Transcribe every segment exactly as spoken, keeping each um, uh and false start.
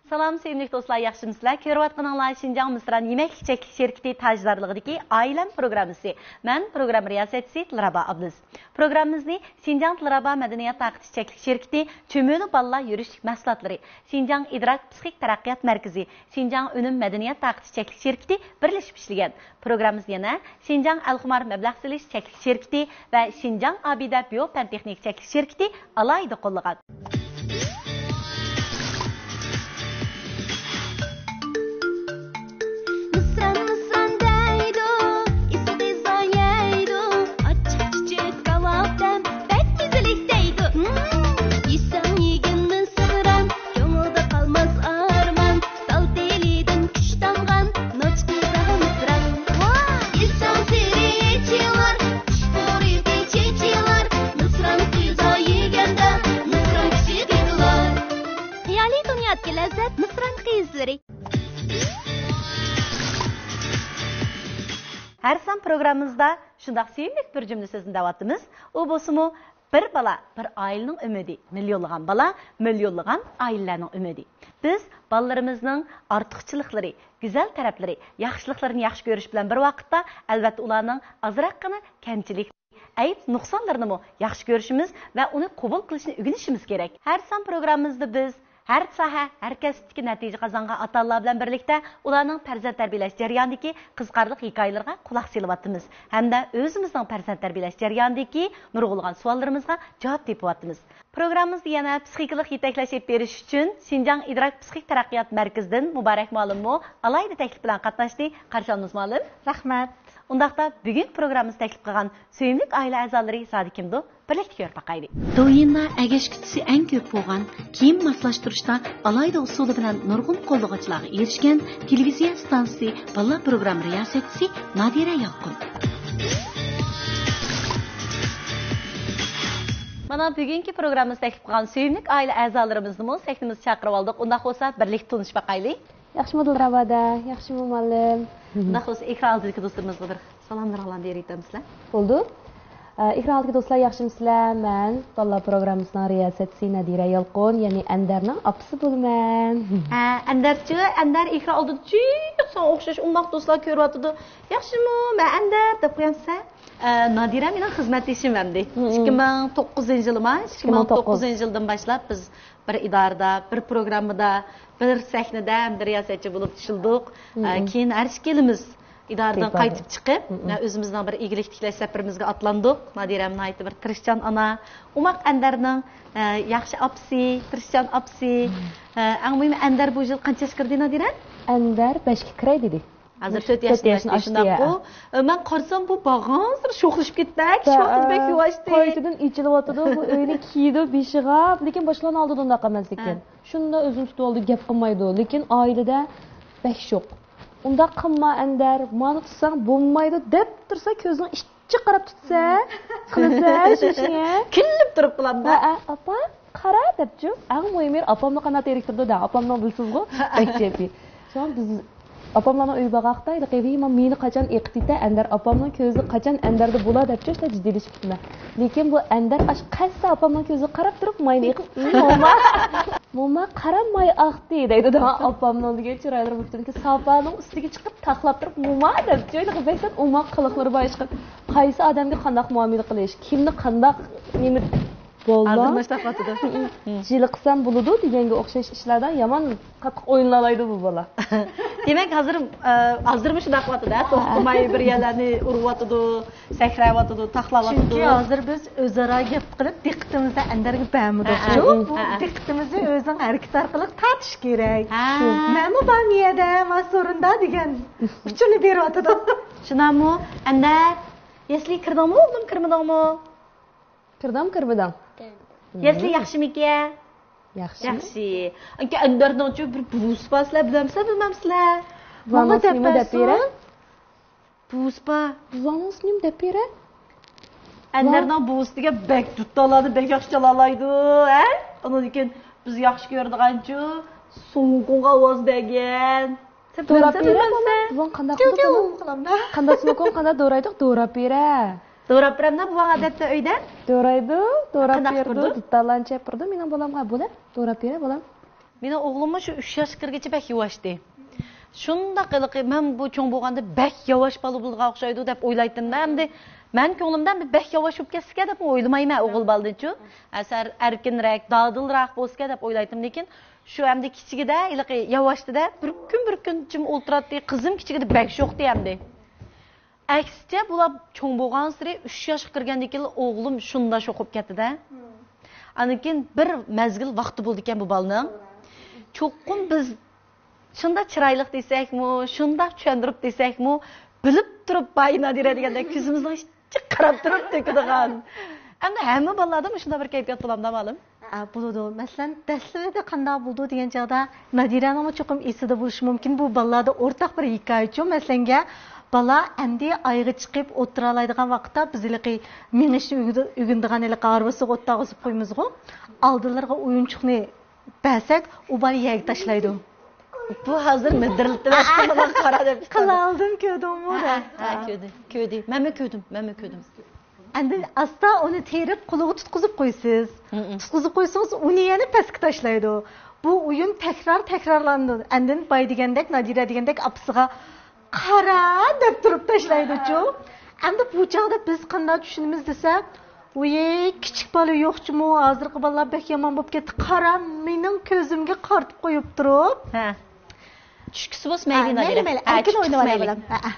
Salam sevimli dostlar, yaxşımısınızlar? Ko'rayotganinglar Şinjan Misran Yemek Çeklik Şirketi tajdorligidagi Ailam programmasi. Men program riyosatchisi Tilrabo Abduz. Programmamizni Şinjan Tilrabo Madaniyat Taqtish Çeklik Şirketi Cho'mili bolalar yurishlik mahsulotlari, Şinjan idrak psixik taraqqiyot markazi, Şinjan Unum Madaniyat Taqtish Çeklik Şirketi birlashib ishlagan. Programmamiz yana Şinjan Alxumar Mablag' silish Çeklik Şirketi va Şinjan Abida Biopantexnik Çeklik Şirketi alayda qo'llagan. Her san programımızda şundaq sevimlik bir cümle sözünü davatımız. O bosumu bir bala, bir ailenin ümidi. Milyonlagan bala, milyonlagan ailenin ümidi. Biz balalarımızın artıqçılıkları, güzel tarafları, yaxşılıklarını yaxşı görüş bilen bir vakitte elbette ularının azraqqını kemçilik, ayıp nuqsanlarını mı yaxşı görüşümüz ve onu qabul qilishni öğrenişimiz gerek. Her san programımızda biz Her saha, her kasbdagi natija qozongan ota-onalar bilan birlikda ularning farzand tarbiyalash jarayonidagi qiziqarli hikoyalarga quloq solyapmiz hamda o'zimizning farzand tarbiyalash jarayonidagi nurg'ulg'an savollarimizga javob topyapmiz. Programmamizni yana psixikalik yetaklashib berish uchun Şinjan idrak psixik taraqqiyot markazidan Muborak Ma'lummo alayda taklif bilan qatnashdi. Qarshi olamiz ma'lum. Rahmat. Undaqda bugun programmamizni taklif qilgan sevimli oila a'zolari zodi kimdi? Birlikda ko'rib boqaylik. Do'yinda agash kutisi eng ko'p bo'lgan, kiyim moslashtirishda alayda usuli bilan nurg'un qo'llag'uvchilarga erishgan televiziya stansiyasi bolalar programma riyosatchisi Nadira Yaqub. Mana bugungi programmamizni taklif qilgan sevimli oila a'zolarimizni mo sahnimizga chaqirib oldik. Unda bo'lsa birlikda tanishib boqaylik. Yaxshimi Dilrabada, yaxshimi muallim. Unda bo'lsa ekran oldidagi do'stlarimizga bir salomlarni beraytamizlar. Bo'ldi. Ekran oldidagi do'stlar, yaxshimisizlar? Men bolalar programmasining riyosatchisi Nadira Yalqon, ya'ni Andarning opasi bo'laman. Ha, Andarchi, Andar ekran oldida juda o'xshash undoq do'stlar ko'ryapti. Yaxshimi? Men Andar deb qo'yamsa, Nadira mening xizmatdoshim endi. ikki ming to'qqizinchi yilma, ikki ming to'qqizinchi yildan boshlab biz bir idorada, bir programmada, bir sahnada riyosatchi bo'lib ishildik. Keyin arshkelimiz idoradan qaytib chiqib, o'zimizning bir igilik tiklash safarimizga atlandik. Nadiramni aytib bir tirishchan ona, umaq Andarning yaxshi opsi, tirishchan opsi. Eng muhimi Andar bu yil qancha kirdi Nadira? Andar beshga kiray dedi. Hozir to'rt yoshda shunday bu. Men qarsam bu bag'on sho'xlashib ketdik, sho'xlashib yuvashdi. Qaytadan ichilyotdi, bu uyni kiydi, beshig'a, lekin boshlarni oldida unaqa emas ekan. Shunda o'zim tutib oldi, gap qilmaydi, lekin oilada bek sho'q. Unda qilma Andar, meni tutsang bo'lmaydi deb tursa, ko'zing ishchi qarab tutsa, qilsa, shishga kulib turib qiladi. Ha, opa, qara debchi. Eng muhimi opamni qanday eriktirdi da, opamni bilsizmi? Bekchepi. Son biz opamlarning uyi bag'aqda, qevima meni qachon eqitdi, Andar opamning ko'zi qachon Andarda bo'ladi deb juda jiddiylashyapti. Lekin bu Andar ash qaysi opamning ko'zi qarab turib, mayni eqib, "Mama, mama qaramay aqdi" deydi da opamning oldiga chiroyli bo'libdi. Sofaning ustiga chiqib taxlab turib, "Mama" deb joyda qilsa, "Umma qiliqlari boshqa. Qaysi odamga qanday muomala qilish, kimni qanday nima bo'ldi?" Mustaqatida. Jiliqsam bo'ladi deganga o'xshash ishlardan yomon qattiq o'yinlaydi bu bola. Demak, hozir hozirmi shunday qilyapti-da, to'xtamay bir yerlarni uryapti, sakrayapti, taxlayapti. Chunki hozir biz o'zaro gap qilib, diqqatimizni Andarga bermoqchi. Bu diqqatimizni o'zining harakati orqali tortish kerak. Mana bu miyada va so'rinda degan uchuni beryapti. Shunami? Andar, yesli kirdingmi, o'g'lim kirmadingmi? Kirdim, kirmadim. Yesli yaxshimikan? Yaxshi. Yaxshi. Anka Andardan-chi bir buvsipaslar bilamsizlar, bilmamsizlar? Mama deb bera. Buvspa. Vamos nim deb bera. Andardan buvsiga bek tutdalarni bek yaxshi chalalaydi, ha? Undan keyin biz yaxshi ko'rdiganchi, so'nqonga ovoz bergan. Do'rab bera. Buvon qanday qilamda? Qanday so'nqon, qanday do'raydiq, do'rab bera. Do'rab beramda buvang odatda uyda? Do'raydi, do'rab berdi, duttalancha berdi. Mening bolamga bo'lib, do'rab bera bolam. Meni o'g'limni shu uch yoshga kirgacha bak yuvashdi. Shunda qilib men bu cho'ng bo'lganda bak yavash bola bo'lga o'xshaydi deb o'ylaydim-da. Endi men ko'nglimdan bir bak yavash bo'lib ketsa deb o'ylamayman o'g'il baldichu. Asar erkinroq, dadilroq bo'lsa deb o'ylaydim, lekin shu hamda kichigida, iliqi yavashdida bir kun bir kun jim o'ltiradi, qizim kichigida bak yo'qdi hamda. Aksicha bular cho'ng bo'lgan sari uch yoshga kirgandan keyin o'g'lim shunda sho'qib ketdi-da. Anikin bir mazgil vaqti bo'ldi ekan bu balning. Cho'qim biz shunda chiroyli desakmi, shunda tushundirib desakmi, bilib turib bayina degan ko'zimizni ichib qarab turib to'kadigan. Endi hamma bolalarda shunda bir kayfiyat bo'lamda ma'lum. Bo'ladi. Masalan, dastlabida qanday bo'ldi degan joyda Nadiraning cho'qim esida bo'lishi mumkin. Bu bolalarda o'rtaq bir hikoyachi. Masalanga bala endi oyga chiqib o'tira oladigan vaqtda bizlarga minishni o'gindigan ele qarvisi o'tag'izib qo'ymizgu. Oldilarga o'yinchiqni bersak, u bala yerga tashlaydi. Bu hozir midirildi bilan qara deb qilaldim ko'dimmi da. Ha, ko'di. Ko'di. Menmi ko'dim, menmi ko'dim. Endi asta uni terib quloqqa tutqizib qo'ysiz. Tutqizib qo'ysangiz uni yana pastga tashlaydi. Bu o'yin takrar takrorlandi. Endi boy degandek, Nadira degandek apsiga qara deb turib tashlaydi-ku. Endi bu chog'da biz qanday tushunimiz desa, "Voy, kichik bola yo'qchimi? Hozirgi bolalar bek yomon bo'lib ketdi. Qara, mening ko'zimga qartib qo'yib turib." Ha. Tushkisi bo'lsa mayli Nadira. Mayli, erkin o'ynab olaman. Ha.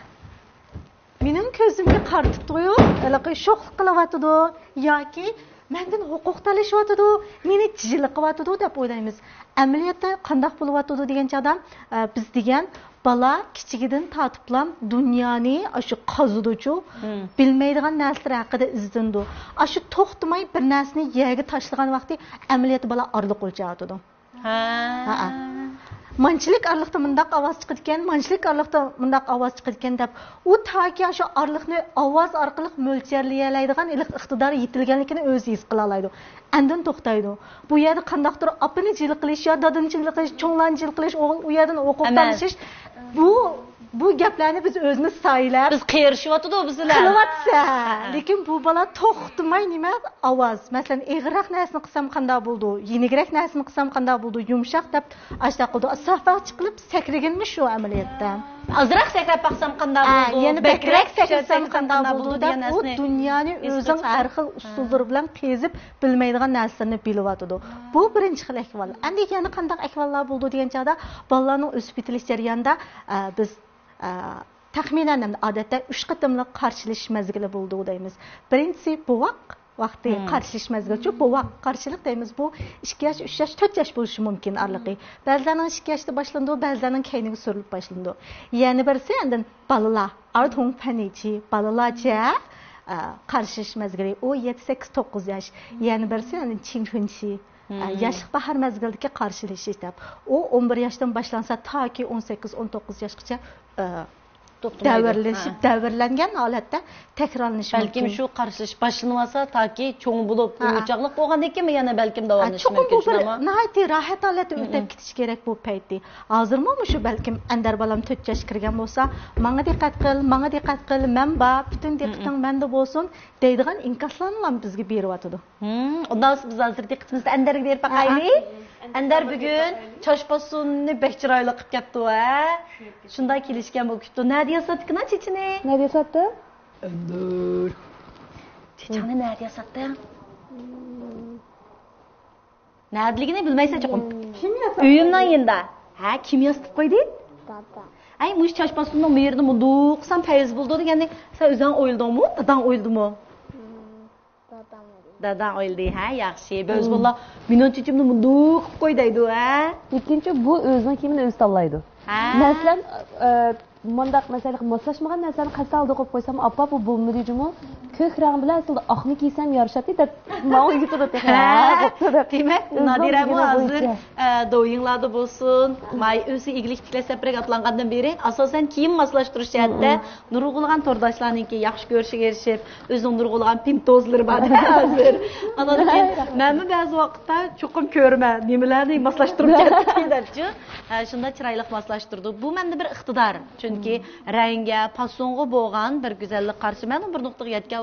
Mening ko'zimga qartib qo'yib, aloqa sho'xlik qilyotidi yoki mendan huquq talashyotidi, meni tijillik qilyotidi deb o'ylaymiz. Amaliyotda qanday bo'lyotidi degan chog'da biz degan bala kichigidan tatiblam dunyoni shu qazudichu bilmaydigan narsalar haqida izdindi. Shu to'xtamay bir narsani yerga tashlagan vaqti amaliyotda bala orliq o'lchayotidi. Ha. Ha. Manchilik arliqda mundaq ovoz chiqargan, manchilik arliqda mundaq ovoz chiqargan deb u toki shu arliqni ovoz orqali mo'ljallay oladigan iliq iqtidor yetilganligini o'zi his qila oladi. Andin to'xtaydi. Bu yerda qandaqdir opini jil qilish yo dadini jil qilish, cho'nglarni jil qilish, u yerdan o'qib tanishish bu bu gaplarni biz o'zimiz saylab biz qiyrishyotdi bizlar. Qilyapsa, lekin bu bola to'xtamay nima ovoz, masalan, eg'iroq narsani qilsam qanday bo'ldi, yenigroq narsani qilsam qanday bo'ldi, yumshoq deb ashta qildi. Safaga chiqib sakraganmi shu amaliyotda. Azroq sakrab baqsam qanday bo'ldi, yana bakrak sakrasam qanday bo'ldi degan narsa. U dunyoni o'zining har xil usullari bilan kezib bilmaydigan narsalarni bilyotdi. Bu birinchi xil ahvol. Endi yana qanday ahvollar bo'ldi degan chog'da bolalarning o'sib yetilish jarayonida biz taxminan odatda uch qatimliq qarshilik mazgili bo'ldi deymiz. Birinchisi buvoq vaqti qarshilik mazgili. Buvoq qarshilik deymiz. Bu ikki yosh, uch yosh, to'rt yosh bo'lishi mumkin arliqi. Ba'zilarning ikki yoshda boshlandi, ba'zilarning keyingi surilib boshlandi. Yana birisi endi balalar, artung panichi, balalarcha qarshilik mazgili. O yetti sakkiz to'qqiz yosh. Yana birisi endi chinchunchi yoshlik bahar mazgilidagi qarshilashish deb. U o'n bir yoshdan boshlansa toki o'n sakkiz o'n to'qqiz yoshgacha davrlashib, davrlangan holatda takrorlanishi mumkin. Balkim shu qarshilash boshlanmasa toki cho'ng bo'lib, o'choqliq bo'lgandan keyin yana balkim davomlashi mumkin. Cho'ng nihoyatda rohat holatda o'tib ketish kerak bu paytda. Hozirmi shu balkim andar balam to'rt yosh kirgan bo'lsa, menga diqqat qil, menga diqqat qil, men ba, butun diqqating menda bo'lsin deydigan inkoslarni ham bizga beryotdi. Hmm, undan biz hozir diqqatimizni andarga berib qo'yaylik. Andar bugun choshbosunni bek chiroyli qilib ketdi va shunday kelishgan bu kutdi. Nadiya satdikna chechini? Nadiya satdi? Andur. Chechani Nadiya satdi? Nadiligini bilmaysan cho'qim. Kim yasatdi? Uyimdan yenda. Ha, kim yasatib qo'ydi? Dada. Ay, mush choshbosunning merini munduq qilsam fayz bo'ldi deganda, sen o'zing o'yildingmi? Dadang o'yildimi? Dadam. Dadan o'yildi, ha, yaxshi. Biz bo'llar minut chechimni munduq qilib qo'y deydi, ha. Ikkinchi bu o'zining kiyimini o'zi tanlaydi. Masalan, mundaq masalan moslashmagan narsani qasalda qo'yib qo'ysam, appa bu bo'lmaydi-mi? Ko'k rang bilan aslida oqni kiysam yarashadi deb men uyga turib demak, Nadira bu hozir do'yinglarda bo'lsin, may o'zi iglik tiklasa bir atlangandan beri asosan kiyim moslashtirish jihatda nurg'ulg'an to'rdoshlarningki yaxshi ko'rishiga erishib, o'zining nurg'ulg'an pintozlari bor hozir. Anadaki menmi ba'zi vaqtda cho'qim ko'rma, nimalarni moslashtirib ketdi debchi. Shunda chiroyli moslashtirdi. Bu menda bir iqtidor. Chunki rangga, fasonga bo'lgan bir go'zallik qarshi men bir nuqtaga yetgan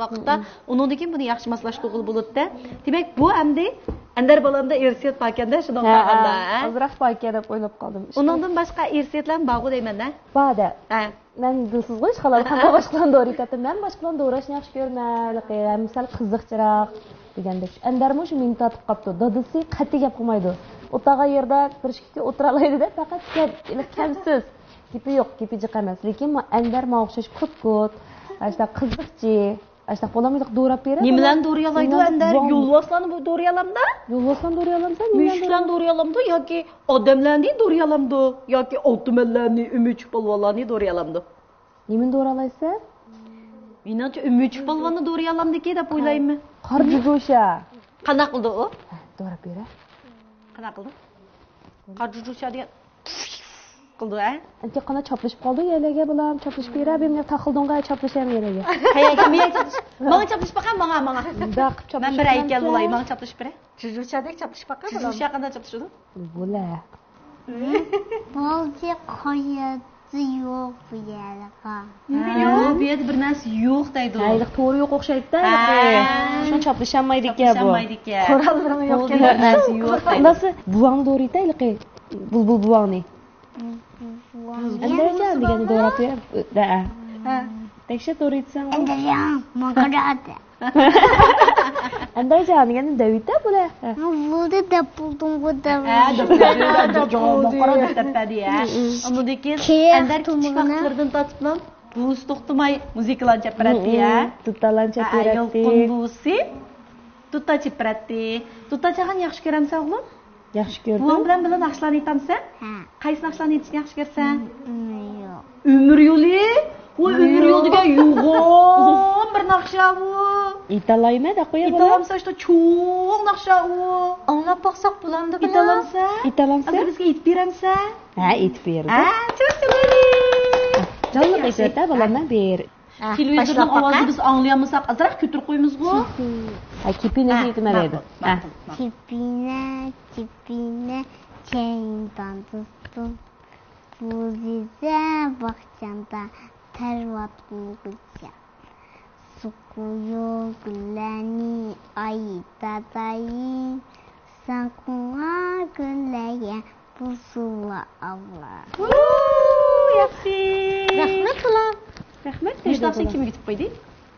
vaqtda undan keyin buni yaxshi moslashtirib bo'ladi. Demak, bu hamda Andar balamda irsiyat pakanda shuni qilganda. Azroq pakka deb o'ylab qoldim. Undan boshqa irsiyatlar bor deyman-da. Ba'da. Ha. Men dilsiz qo'yish halol hamma boshqalarni o'rgatyapman. Men boshqalarni o'rashni yaxshi ko'raman. Misol qiziqchiroq degandek. Andarmi shu meni tatib qopdi. Dadasi qat'iy gap qilmaydi. O'taga yerda birishga o'tira oladi-da, faqat kamsiz. Kipi yo'q, kipi jiq emas. Lekin Andar menga o'xshash ko'p-ko'p, ashta qiziqchi, ashta qo'lamni do'rab beradi. Nimadan do'riyalaydi Andar? Yo'lvoslarni bu do'riyalamda? Yo'lvoslarni do'riyalamsa, mushuklarni do'riyalamda yoki odamlarni do'riyalamda yoki oltimanlarni, umich polvonlarni do'riyalamda? Nimani do'ralaysa? Menimcha umich polvonni do'riyalamdiki deb o'ylayman. Qarjug'usha. Qanaqa qildi u? Do'rab beray. Qanaqa qildi? Qarjug'usha degan qildi a? Ancha qana choplashib qoldi, yalaga bilan choplashib berib, men taqildonga choplasham yalaga. Qayerga men choplish? Menga choplashib baqa, menga, menga. Bunda qilib choplashib. Men bir haykal bo'lay, menga choplashib beray. Jujurchadek choplashib baqa. Jujurcha qanday choplashadi? Bo'la. Bo'lsa qo'yadi yo'q bu yerga. Yo'q, bu yerda bir narsa yo'q deydi. Hayliq to'g'ri yo'q o'xshaydi-da. Shuni choplashamaydi ekan bu. Choplashamaydi ekan. Qurollarimi yo'q ekan. Narsa yo'q deydi. Nasıl buvangni do'raydi ilqi. Bulbul buvangni. Andarjon degani do'rab berib, da. Ha. Tekshir do'raysan. Andarjon, makarada. Andarjon degani Davidda bular. Bo'ldi deb buldum bu da. Ha, deb makarada tepadi ya. Undan keyin Andar kichik vaqtlardan tortib buvisi to'xtamay muzikalar chapiradi ya. Tutalan chapiradi. Yolqin buvisi tuta chapiradi. Tuta chagan yaxshi ko'ramsan o'g'lim? Yaxshi ko'rdim. Buvang bilan birga naqshlarni aytamsan? Ha. Qaysi naqshlarni aytishni yaxshi ko'rsan? Yo'q. Umr yo'li? Voy, umr yo'li degan yo'g'on bir naqsha bu. İtalayma da qo'ya bo'lar. İtalamsa işte cho'ng naqsha u. Anglab boqsaq bo'ladi bilan. İtalamsa? İtalamsa? Agar bizga aytib beramsan? Ha, aytib berdim. Ha, cho'chiladi. Jonliq aytadi, bolaman ber. Televizorning ovozini biz anglayolmasak, azroq ko'tarib qo'yamiz-ku. Ha, kipini aytmaydi. Ha. Tipine, tipine, keyindan tuttum. Buzize bakcanda tervat bulguca. Sukuyu güleni aytadayı. Sakuna güleye pusula avla. Yaxshi. Rahmat ulan. Rahmat. Mushtaqsin kimga yetib qo'ydi?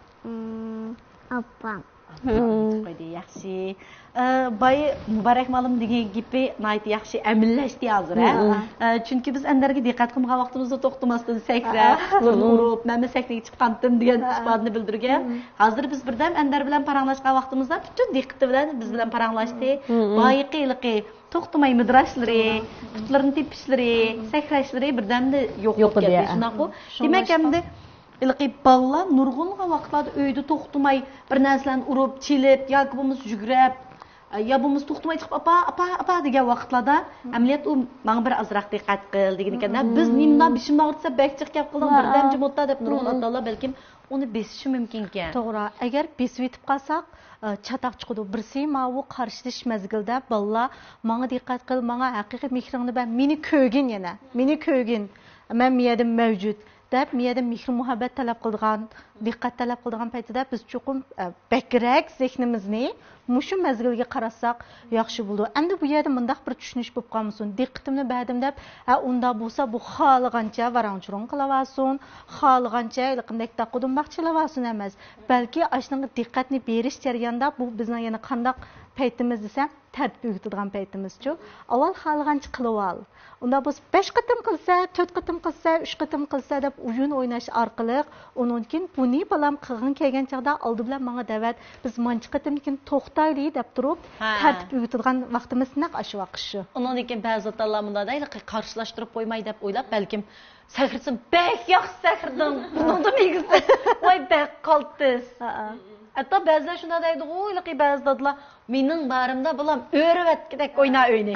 Hmm, opam. Qo'ydi, yaxshi. Bay Muborak malim degan gapi nayt yaxshi amillashdi hozir, ha. Chunki biz Andarga diqqat qilmagan vaqtimizda to'xtamasdan sakrab, urib, men sakraga chiqqandim degan ifodani bildirgan. Hozir biz birdam Andar bilan paranglashgan vaqtimizda butun diqqati bilan biz bilan paranglashdi. Boyiqiliqi, to'xtamay midrashlari, putlarni tepishlari, sakrashlari birdamda yo'q bo'lib ketdi. Shunaqa. Demak, hamda ilqi balla nurg'ungan vaqtlarda uyda to'xtamay bir narsalarni urib, chilib yoki bo'lmasa yugurib, ya bo'lmasa to'xtamay chiqib apa apa apa degan vaqtlarda amaliyot u menga bir azroq diqqat qil degan ekanda biz nimdan bishimni og'ritsa bakchiq gap qildim birdan jumotda deb nurg'un Alloh balkim uni besishi mumkin ekan. To'g'ri. Agar besib yetib qolsak, chataq chiqadi. Birsi ma'vu qarshilash mazgilda balla menga diqqat qil, menga haqiqiy mehringni ber, meni ko'gin yana, meni ko'gin. Men miyadim mavjud. deb miyada mehr muhabbat talab qilgan, diqqat talab qilgan paytida biz cho'qim bakrak zehnimizni mushu mazgilga qarasak yaxshi bo'ldi. Endi bu yerda mundaq bir tushunish bo'lib qolmasin. Diqqatimni berdim deb, ha unda bo'lsa bu xohlagancha varangchiron qilaversin, xohlagancha qanday taqodim baxchilaversin emas. Balki ashunga diqqatni berish jarayonida bu bizning yana qandaq paytimiz desam, tartib yutadigan paytimiz-ku. Avval xohlagancha qilib ol. Unda biz besh qatim qilsa, to'rt qatim qilsa, uch qatim qilsa deb o'yin o'ynash orqali uningkin buni balam qilgan kelgan chaqda oldi bilan menga da'vat biz manchi qatimkin to'xtayli deb turib, tartib yutadigan vaqtimiz naq shu vaqt shu. Uningkin ba'zi talar bunda deydi, qarshilashtirib qo'ymay deb o'ylab, balkim sahrsin, bek yaxshi sahrdim. Bunda negisi, voy bek qoldiz. Hatta ba'zilar shunda deydi, o'ylaqi ba'zilar mening barimda bulam o'rvatgidek o'yna o'ynay.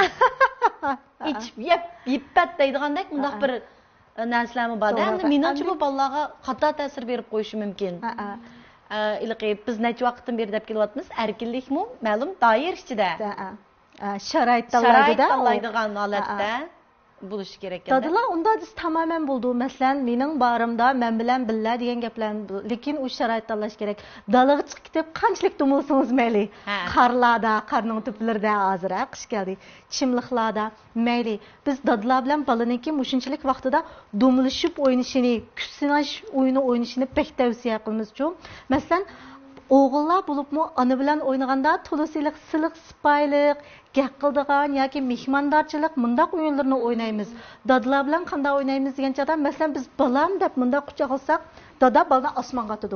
İç yep yippat deydigandek bundaq bir narsalarmi bor. Endi menimcha bu bolalarga xato ta'sir berib qo'yishi mumkin. Ilqi biz necha vaqtdan beri deb kelyapmiz, erkinlikmi ma'lum doir ichida. Sharoit tanlaydi-da. Sharoit tanlaydigan holatda bo'lishi kerak. Dadılar onda biz tamamen buldu. Mesela mening barimda men bilan billa degan gaplarni, lekin u sharoit tanlash kerak. Dalaga chiqib ketib qanchalik dumilsangiz mayli. Qarlarda, qarning tuplarida hozir qish keldi. Chimliqlarda mayli. Biz dadılar bilan balaniki mushunchalik vaqtida dumilishib o'ynashini, kuch sinash o'yini o'ynashini pek tavsiya qilamiz-ku. Masalan, o'g'illar bo'libmi ona bilan o'ynaganda to'lasilik, siliq, sipayliq, gap qildigan yoki mehmondorchilik mundaq o'yinlarni o'ynaymiz. Dadalar bilan qanday o'ynaymiz degan chog'da, masalan biz balam deb mundaq quchoq olsak, dada balani osmonga otadi.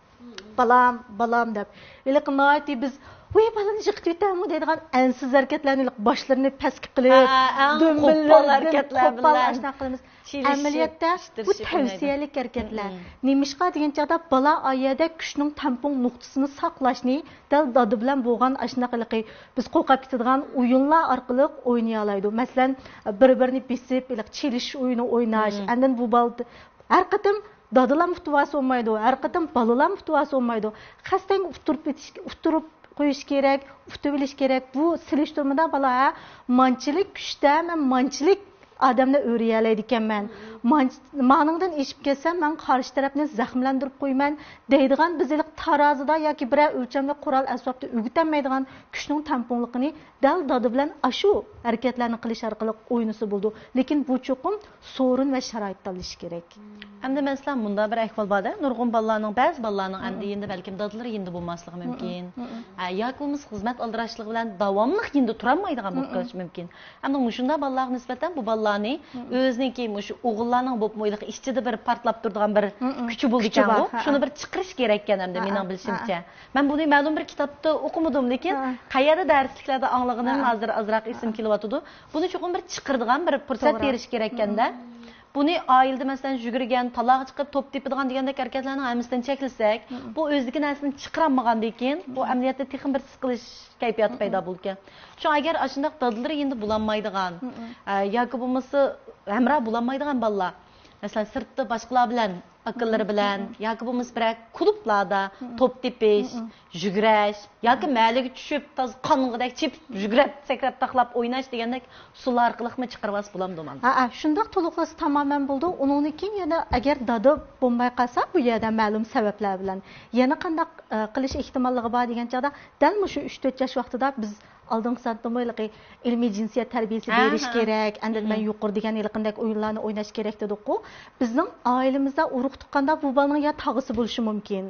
Balam, balam deb. Lekin noiti biz "Voy balani yiqitib yetamiz" deydigan ansiz harakatlarni, boshlarini pastga qilib, qo'pol harakatlar bilan qilamiz. Amaliyotda bu tavsiyalik harakatlar. Nemishqa degan chog'da bala oyada kuchning tampon nuqtasini saqlashni dal dadi bilan bo'lgan ashnaqiliqi biz qo'rqib ketadigan o'yinlar orqali o'ynay oladi. Masalan, bir-birini besib, chelish o'yini o'ynash, andan bu bal har qatim dadalar muhtavosi olmaydi, har qatim balalar muhtavosi olmaydi. Qasdan uturib uturib qo'yish kerak, utib bilish kerak. Bu silishtirmada bala manchilik kuchda, men manchilik adamni o'rgayalaydi ekanman. Ma'ningdan eshib kelsam, men qarshi tarafni zaxmlantirib qo'yman deydigan bizlik tarozida yoki biror o'lchamli qurol asbobda o'g'itolmaydigan kuchning tamponligini dal dodi bilan ashu harakatlarni qilish orqali o'ynisi bo'ldi. Lekin bu cho'qim so'rin va sharoit tanlash kerak. Hamda masalan bunda bir ahvol borda, nurg'un bolalarning, ba'zi bolalarning endi endi balkim dadilari endi bo'lmasligi mumkin. Yoki bo'lmasa xizmat aldirashlik bilan davomli endi turolmaydigan bo'lib qolishi mumkin. Hamda shunda bolalarga nisbatan bu bolalarni o'ziniki shu o'g'illarning bo'lib mo'yliq ichida bir portlab turadigan bir kuchi bo'ldi ekan bu. Shuni bir chiqarish kerak ekan hamda mening bilishimcha. Men buni ma'lum bir kitobda o'qimadim, lekin qayerda darsliklarda anglaganim hozir azroq esim kelyotdi. Buni cho'qim bir chiqiradigan bir fursat berish kerak ekanda. Buni oilada masalan yugurgan, taloq chiqib top tepadigan degandek harakatlarni hammasidan cheklasak, bu o'zligi narsani chiqarmagandan keyin bu amaliyotda texnik bir siqilish kayfiyati paydo bo'lgan. Shu agar ashundaq dadillar endi bulanmaydigan yoki bo'lmasa hamra bulanmaydigan bolalar, masalan sirtda boshqalar bilan, akillari bilan yoki bo'lmasa bir klublarda top tepish, yugurash yoki maliga tushib, toz qoningidek chip yugurib, sakrab taqlab o'ynash degandek usullar orqali chiqarvas bo'lamdi men. Ha, shundoq to'liqlasi tamoman bo'ldi. Undan keyin yana agar dada bo'lmay qolsa, bu yerda ma'lum sabablar bilan yana qanday qilish ehtimolligi bor degan chog'da, dal shu uch to'rt yosh vaqtida biz oldingi sanatmoyliqi ilmiy jinsiyat tarbiyasi berish kerak, andan men yuqori degan yilqindek o'yinlarni o'ynash kerak dedik-ku. Bizning oilamizda urug' tuqqanda bu bolaning ya tog'isi bo'lishi mumkin.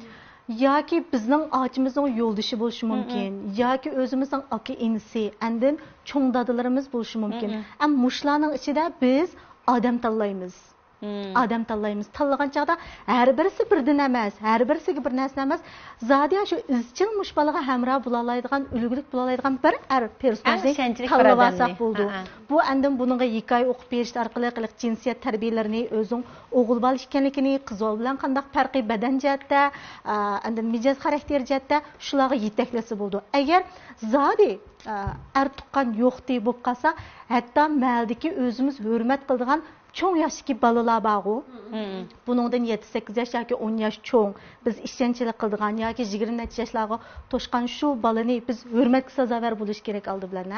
Yoki bizning ochimizning yo'ldoshi bo'lishi mumkin, yoki o'zimizning aka inisi, andan cho'ng dadalarimiz bo'lishi mumkin. Am mushlarning ichida biz odam tanlaymiz. Adam tanlaymiz. Tanlagan chog'da har birisi birdan emas, har birisiga bir narsa emas. Zodiya shu izchil mush bolaga hamroh bo'la oladigan, ulug'lik bo'la oladigan bir er personajni tanlasak bo'ldi. Bu andan buningga hikoya o'qib berish orqali qiliq jinsiyat tarbiyalarini, o'zing o'g'il bola ekanligini, qiz bola bilan qanday farqiy badan jihatda, andan mijoz xarakter jihatda shularga yetaklasi bo'ldi. Agar zodi er tuqqan yo'qdi bo'lib qolsa, hatto maldiki o'zimiz hurmat qiladigan cho'ng yoshdagi bolalar bor-ku. Buningdan yetti sakkiz yosh yoki o'n yosh cho'ng biz ishchanchilik qildigan yoki yigirma yoshlarga to'shqan shu bolani biz hurmatga sazovor bo'lish kerak oldi bilan.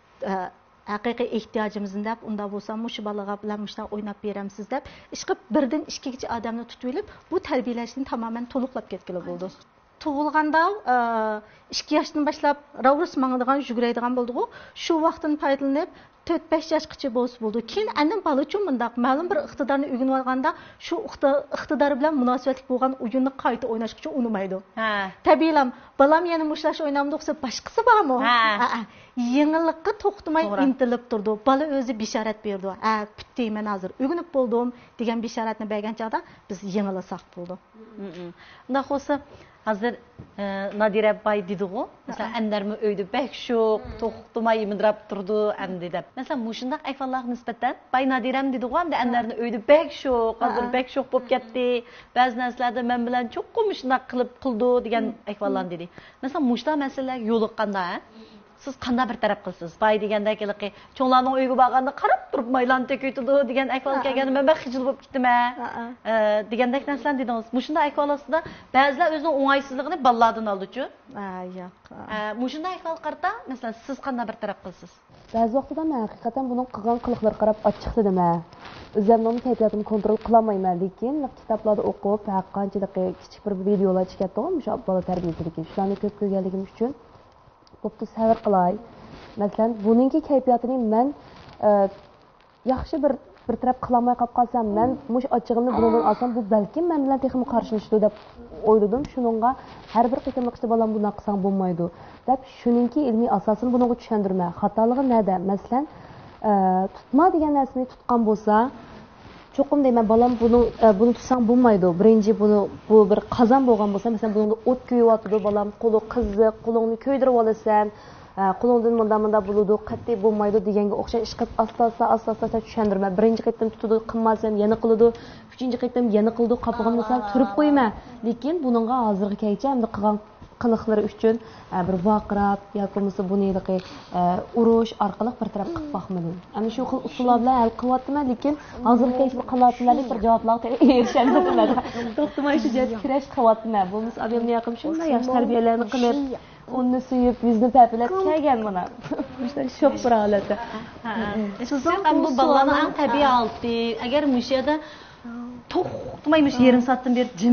Haqiqiy ehtiyojimizni deb, unda bo'lsa, shu bolaga bilan mushta o'ynab beramsiz deb, ishqib birdan ikkigacha odamni tutib olib, bu tarbiyalashni tamoman to'liqlab ketgili bo'ldi. Tug'ilganda ikki yoshdan boshlab ravus mangadigan, yuguradigan bo'ldi-ku. Shu vaqtdan foydalanib to'rt besh yoshgacha bo'lsa bo'ldi. Keyin andan bola uchun bundaq ma'lum bir iqtidorni o'rganib olganda, shu iqtidori bilan munosabatli bo'lgan o'yinni qayta o'ynash uchun unutmaydi. Ha. Tabiiylam, balam yana mushlash o'ynamdi desa, boshqasi bormi? Ha. Yengillikqa to'xtamay intilib turdi. Bola o'zi bishorat berdi. Ha, bitti men hozir o'rganib bo'ldim degan bishoratni bergan chog'da biz yengilasak bo'ldi. Unda xo'sa hazır Nadire bay dedi-ku, mesela endermi öydü bek şok, toxtumay mindirab turdu endi deb. Mesela muşundaq ahvollarga nisbatan bay Nadirem dedi-ku, endi enderni öydü bek şok, hazır bek şok bo'lib ketdi. Ba'zi narsalarda men bilan cho'qqi mushundaq qilib qildi degan ahvollarni dedi. Mesela muşda masalalar yo'liqqanda, siz qanday bir taraf qilsiz? Bay deganda kelaqi, cho'nglarning uyga borganda qarab turib maylan to'kuytidi degan ahvol kelganda men xijil bo'lib ketdim-a. Degandek narsalar dedingiz. Mushunda ahvol ostida ba'zilar o'zining o'ng'aysizligini ballardan oldi-chu. Ha, yo'q. Mushunda ahvol qarta, masalan, siz qanday bir taraf qilsiz? Ba'zi vaqtida men haqiqatan buning qilgan qiliqlari qarab ochiq dedim-a. O'zimning kayfiyatimni kontrol qilolmayman, lekin kitoblarda o'qib, haqqanchalik kichik bir videolar chiqyapti, o'sha bola tarbiyasiga. Shularni ko'p ko'rganligim uchun bo'pti sabr qilay. Masalan, buningki kayfiyatini men yaxshi bir bir taraf qilolmay qolib qolsam, men mush ochig'imni bundan olsam, bu balkim men bilan texnik qarshilashdi deb o'yladim. Shuningga har bir qitimliqda bolam bunday qilsang bo'lmaydi deb shuningki ilmiy asosini bunga tushundirma. Xatoligi nada? Masalan, tutma degan narsani tutgan bo'lsa, cho'qim deyman, bolam buni buni tutsang bo'lmaydi. Birinchi buni bu bir qozon bo'lgan bo'lsa, masalan, bunga o't kuyayotdi, bolam qo'li qiziq, qo'lingni kuydirib olasan, qo'lingdan munda-munda bo'ladi, qat'iy bo'lmaydi deganga o'xshash ish qilib asta-asta asta-asta tushundirma. Birinchi qitim tutdi, qilmasam yana qiladi, uchinchi qitim yana qildi, qopig'im bo'lsam turib qo'yma. Lekin buningga hozirgi kaycha hamda qilgan qiliqlari uchun bir vaqrab yoki bo'lmasa buni urush orqali bir taraf qilib boqmadim. Ana shu xil usullar bilan hal qilyapman, lekin hozirgi kayfli qilyapmanlar bir javoblarga erishamiz. To'xtamay shu yerda kurash qilyapman. Bo'lmasa abimni yaqin shunday yaxshi tarbiyalarni qilib, uni suyib, yuzni papilab kelgan mana. Shunday shok bir holatda. Sizning ham bu bolalarning eng tabiiy holati. Agar mushada to'xtamaymiz yarim soatdan beri jim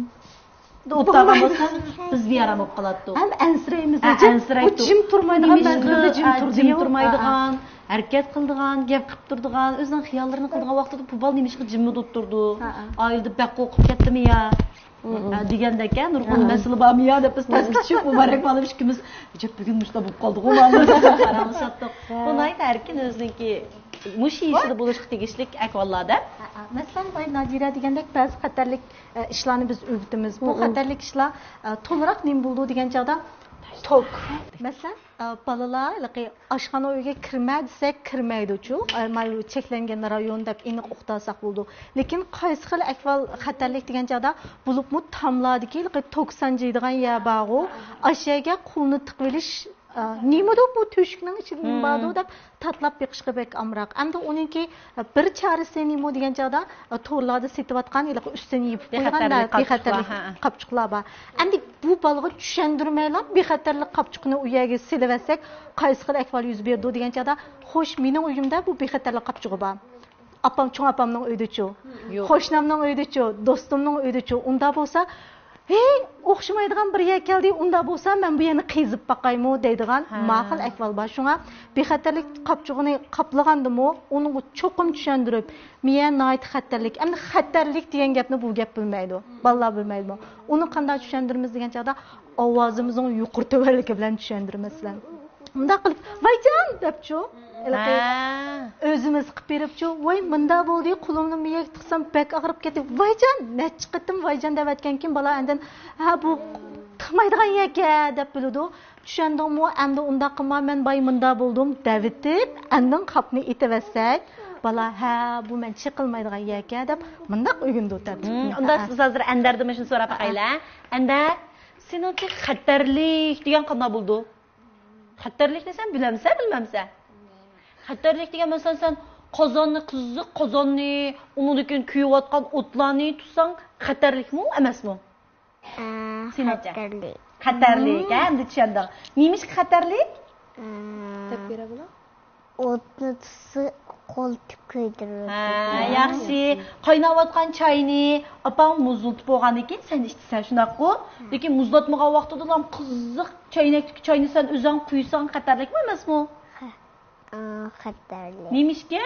o'ttirgan bo'lsa, biz bearam bo'lib qoladi. Ham ansiraymiz. Ansiraydi. Jim turmaydigan, mezgilda jim turdigan, turmaydigan, harakat qildigan, gap qilib turdigan, o'zining xiyollarini qilgan vaqtida bu bola nimishqa jimmi o'tirdi. Oilda baq o'qib ketdimi ya? Deganda ekan, nurg'un masala bormi ya deb biz tasbih tushib, muborak bo'lib ikkimiz, "Jep bugun mushta bo'lib qoldik, o'mani" qaramishatdik. Bunday erkin o'ziniki mush ishida bo'lishga tegishli ahvollarda. Masalan, boy Nadira degandek ba'zi xatarlik ishlarni biz o'rgatamiz. Bu xatarlik ishlar to'liq nim bo'ldi degan chog'da tok. Masalan, bolalar oshxona uyga kirma desak kirmaydi-chu. Mana cheklangan rayon deb aniq uqtasak bo'ldi. Lekin qaysi xil ahvol xatarlik degan chog'da bo'libmi tamladiki to'qson jiydigan ya bog'u ashaga qo'lni tiqib olish nimada bu tuşukning ichida nima bordi deb tatlab beqishga bek amroq. Endi uningki bir charisi nima degan chog'da to'rlarda setayotgan iliq ustini yib qo'yganda bexatarlik qapchiqlar bor. Endi bu bolaga tushundirmaylar bexatarlik qapchiqni u yerga silib olsak qaysi xil ahvol yuz berdi degan chog'da xo'sh mening uyimda bu bexatarlik qapchig'i bor. Apam cho'ng apamning uyida-chu, qo'shnimning uyida-chu, do'stimning uyida-chu. Unda bo'lsa hey, o'xshamaydigan bir yer keldi, unda bo'lsa men bu yerni qizib baqaymi deydigan ma'qul ahvol bor. Shunga bexatarlik qapchig'ini qaplagandimi, uni cho'qim tushundirib, "Men nayt xatarlik, endi xatarlik degan gapni bu gap bilmaydi. Bolalar bilmaydi. Uni qanday tushundiramiz degan chog'da ovozimizning yuqori to'varligi bilan tushundirmaslar. Bunda qilib, "Vayjon" debchu, o'zimiz qilib beribchu, "Voy, bunda bo'ldi, qo'limni miyag tiqsam bek og'rib ketdi. Vayjon, nech qitim vayjon deb aytgankin bola endi, ha bu tiqmaydigan yaka" deb biladi. Tushundingmi? Endi unda qilma, men boy bunda bo'ldim davitib, endin qapni etaversak, bola ha bu men chiqilmaydigan yaka deb bundaq o'yinda o'tadi. Unda siz hozir Andardan shuni so'rab qo'yaylar. Andar, seniki xatarlik degan qanday bo'ldi? Xatarlik desam bilamsa, bilmamsa? Xatarlik degan masalan sen qozonni qiziq qozonni undan kuyayotgan o'tlarni tutsang xatarlikmi emasmi? Xatarlik. Xatarlik, ha, endi tushundim. Nimish xatarlik? deb bera bo'la. O'tni tutsa qo'l kuydiradi. Ha, yaxshi. Qaynayotgan choyni opam muzlatib bo'lgandan keyin sen ichsan, shunaqku. Lekin muzlatmagan vaqtida ham qiziq choynakdagi choyni sen o'zing quysang xatarlikmi emasmi? Xatarlik. Nimishga?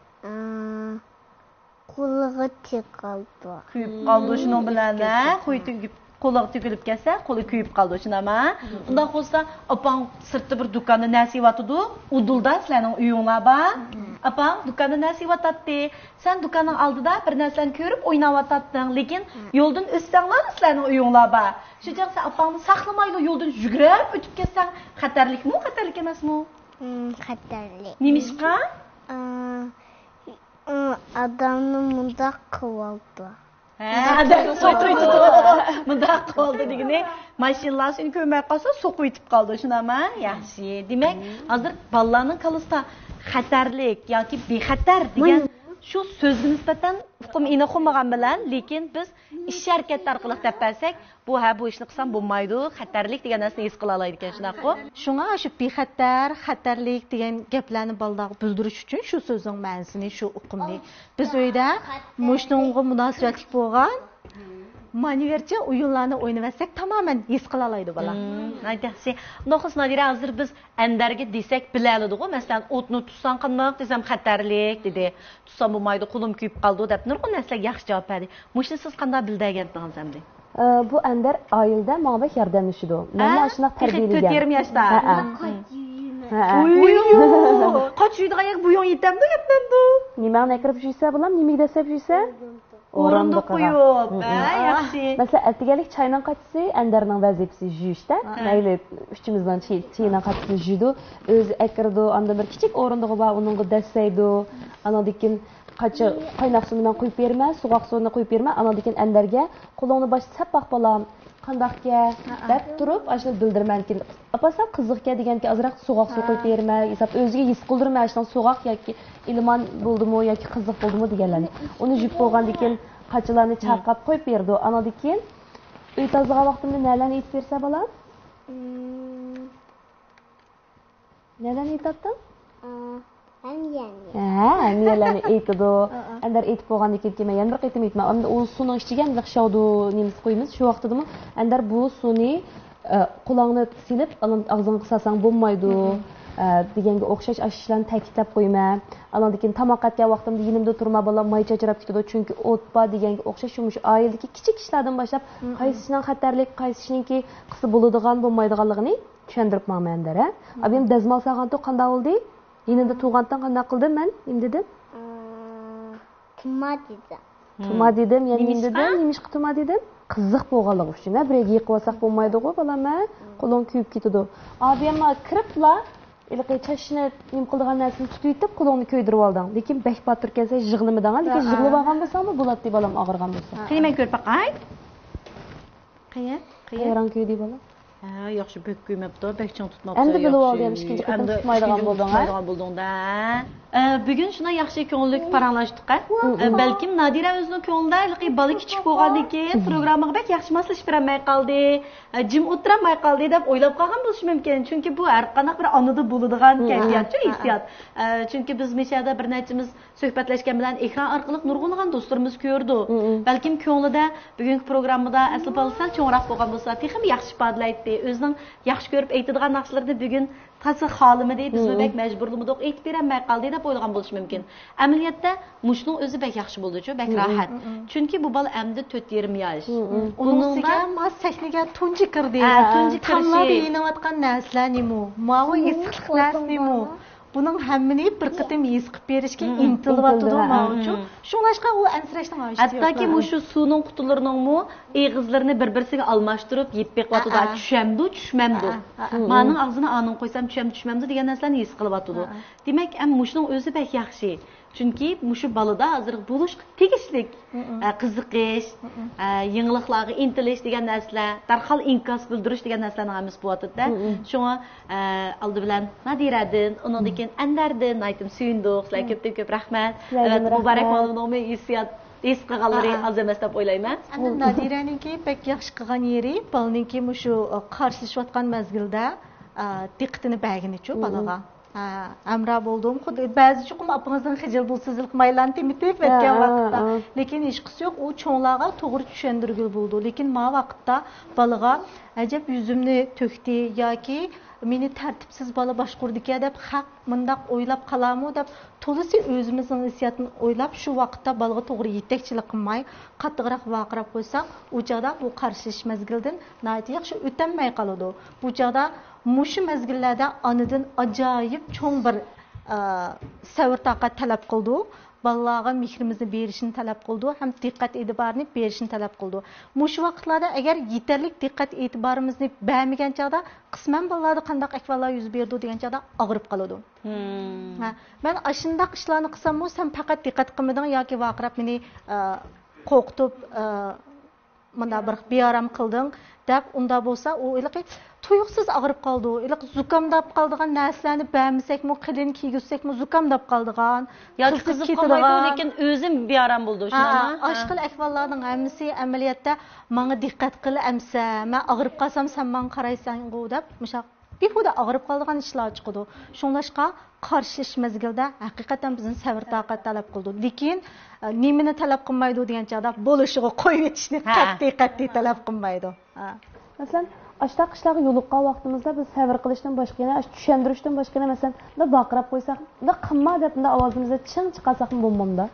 Qo'liga tiqildi. Kuyib qoldi shuning bilan, qo'y tugib qo'liga tugilib kelsa, qo'li kuyib qoldi shunama. Undan bo'lsa, opam sirtda bir do'konda nasiyotidi, udulda sizlarning uyinglar bor. Opam do'konda nasiyotadi. Sen do'konning oldida bir narsani ko'rib o'ynayotding, lekin yo'ldan o'tsanglar sizlarning uyinglar bor. Shu chaqsa opamni saqlamaydi, yo'ldan yugurib o'tib ketsang, xatarlikmi, xatarlik emasmi? Xatarlik. Nimishqa? Adamni mundaq qildi. Ha, da so'qib yetib. Mundaq qoldi degini. Mashinalarni ko'may qolsa so'qib yetib qoldi, shunami? Yaxshi. Demak, hozir bolalarning qalasida xatarlik yoki bexatar degan shu so'zga nisbatan hukm inoqmagan bilan, lekin biz ish harakat orqali deb bersak, bu ha bu ishni qilsam bo'lmaydi, xatarlik degan narsani his qila oladi ekan, shunaqo. Shunga shu bexatar, xatarlik degan gaplarni bolalarga bildirish uchun shu so'zning ma'nosini, shu hukmni biz uyda mushunga munosabatli bo'lgan Manivercha o'yinlarni o'ynasak tamoman his qila oladi bola. Aytasi, noxus Nadira hozir biz andarga desak biladiku, masalan, o'tni tutsan qandoq desam xatarlik dedi. Tutsam bo'lmaydi, qo'lim kuyib qoldi deb nurg'un narsalar yaxshi javob berdi. Mushni siz qanday bildagandingiz endi? Bu andar oilda menga yordamlashdi. Men mana shunday tarbiyalagan. to'rt yarim yoshda. Ha. Qoch uyda bu yon yetamdi gapdandu. Nimani kirib yursa bo'lam, nimaga desab yursa? O'rinda qo'yib, yaxshi. Masalan, atigalik chaynan qatisi andarning vazifasi yuyishda. Mayli uchimizdan chaynan qatisi yuydi, o'zi akirdi, anda bir kichik o'rindiga bor, uningga dassaydi. Anadikin qachi qaynoq suv bilan quyib berma, sovuq suvni quyib berma, anadikin andarga qo'lingni bosh sapaq bolam. Qandaqga deb turib, ashuni bildirmankin. Apasa qiziqga deganki, azroq sovuq suv quyib berma, hisob o'ziga his qildirma, ashuni sovuq yoki ilmon bo'ldimi yoki qiziq bo'ldimi deganlarni. Uni yub bo'lgandan keyin qachilarni chaqab qo'yib berdi. Anadan keyin uy tozaga vaqtimda nalarni aytib bersa bolam? Nalarni aytdim? Ha, nimalarni aytdi. Andar aytib bo'lgandan keyin men yana bir qaytim aytman. Endi u suvning ichiga ham shaudu nimiz qo'yamiz. Shu vaqtidami andar bu suvni qulog'ini silib, og'zini qisasang bo'lmaydi deganga o'xshash ashlarni ta'kidlab qo'yma. Andan keyin tamoqatga vaqtimda yonimda turma bolam may chachirab ketadi, chunki o'tpa deganga o'xshash shu oiladagi kichik ishlardan boshlab qaysisining xatarlik, qaysisiningki qisi bo'ladigan bo'lmaydiganligini tushuntirib ma'mandar. Abim dazmol saqanto qanday bo'ldi? Yinida tug'andan qanday qildim men? Nim dedim? Tuma dedim. Tuma dedim, yana nim dedim, nimishqa tuma dedim? Qiziq bo'lganligi uchun, birga yiqib olsak bo'lmaydi-ku, bolam, qo'lim kuyib ketadi. Abim kiribla, ilqi chashni nim qilgan narsani tutib yetib, qo'limni ko'ydirib oldim. Lekin bek batir kelsa yig'limidan, lekin yig'lib olgan bo'lsa-mi, bo'ladi bolam og'irgan bo'lsa. Qilmay ko'rib baqay. Qiyin, qiyin. Hayron ko'ydi bolam. Ha, yaxshi bek qo'ymabdi, bekchang tutmabdi. Endi bilib oldim, ikkinchi qatim tutmaydigan bo'lding, ha? Bo'ldingda. Bugun shuna yaxshi ko'ngillik paranglashdik. Balkim Nadira o'zining ko'nglida ilqi bola kichik bo'lgandan keyin programmaga bek yaxshi moslashib bermay qoldi, jim o'tiramay qoldi deb o'ylab qolgan bo'lishi mumkin. Chunki bu har qanday bir onada bo'ladigan kayfiyat-ku, hissiyot. Chunki biz meshada bir nechimiz suhbatlashgan bilan ekran orqali nurg'unlagan do'stlarimiz ko'rdi. Balkim ko'nglida bugungi programmada asl bo'lsa cho'ngroq bo'lgan bo'lsa, texim yaxshi ifodalaydi. O'zining yaxshi ko'rib aytadigan narsalarni bugun Tası xalimidi, biz bek majburlimidik aytib bermay qoldi deb o'ylagan bo'lishi mumkin. Amaliyotda mushning o'zi bek yaxshi bo'ldi-ku, bek rohat. Chunki bu bola endi to'rt yarim yosh. Uningga mas sahnaga tunji kirdi. Tunji kirdi. O'ynayotgan narsalar nima? Mavi issiqlik narsa nima? Bunun hammini bir qitim his qilib berishga intilyapti mavjud. Shunlashqa u ansirashdan oshdi. Hattoki mushu suvning qutularining eg'izlarini bir-birisiga almashtirib yeb beqyapti. Tushamdi, tushmamdi. Mening og'zini aning qo'ysam tushamdi, tushmamdi degan narsalarni his qilyapti. Demak, ham mushning o'zi bek yaxshi. Chunki mushu balada hozir bo'lish tegishlik, qiziqish, yangiliklarga intilish degan narsalar, darhol inkos bildirish degan narsalarning hammasi bo'lyapti-da. Shunga oldi bilan Nadiradan, undan keyin Andardan aytdim, suyundik. Sizlarga ko'p ko'p rahmat. Muborak bo'lsin, hissiyot his qilganlari az emas deb o'ylayman. Endi Nadiraninki pek yaxshi qilgan yeri, balninki mushu qarshilashayotgan mazgilda diqqatini bag'inichu balaga. Amra bo'ldim. Xuddi ba'zi chuqum apangizdan xijil bo'lsiz, ilqmaylan timitif etgan vaqtda. Lekin hech qisi yo'q, u cho'nglarga to'g'ri tushundirgil bo'ldi. Lekin ma vaqtda balaga ajab yuzimni to'kdi yoki meni tartibsiz bola boshqurdika deb haq mundaq o'ylab qalamu deb to'lisi o'zimizning hissiyatini o'ylab shu vaqtda balaga to'g'ri yetakchilik qilmay qattiqroq vaqirab qo'ysak, u joyda bu qarshish mazgildan nayt yaxshi o'tolmay qoladi. Bu joyda mushu mazgillarda anidan ajoyib cho'ng bir savr taqat talab qildi. Balalarga mehrimizni berishini talab qildi, ham diqqat e'tiborni berishini talab qildi. Mush vaqtlarda agar yetarlik diqqat e'tiborimizni bermagan chog'da qisman balalarda qanday ahvollar yuz berdi degan chog'da og'rib qoladi. Ha, men ashundaq ishlarni qilsam, sen faqat diqqat qilmading yoki vaqirab meni qo'rqitib mana bir bearam qilding deb unda bo'lsa u iliqi tuyuqsiz og'rib qoldi iliq zukamdab qoldigan narsalarni bamisekmi qilin kiygizsekmi zukamdab qoldigan yoki qizib qolmaydi lekin o'zim bearam bo'ldi shunami oshqil ahvollarning hammasi amaliyotda menga diqqat qil amsa men og'rib qolsam sen menga qaraysan-ku deb mushaq behuda og'rib qoldigan ishlar chiqdi shunlashqa qarshi mezgilda haqiqatan bizni sabr toqat talab qildi lekin nimani talab qilmaydi degan chog'da bo'lishiga qo'yib yetishni qat'iy qat'iy talab qilmaydi masalan ashta qishlarga yo'liqqan vaqtimizda biz sabr qilishdan boshqa yana tushuntirishdan boshqa masalan bunday baqirib qo'ysak bunday qimma deb bunday ovozimizda ching chiqarsak bo'lmamda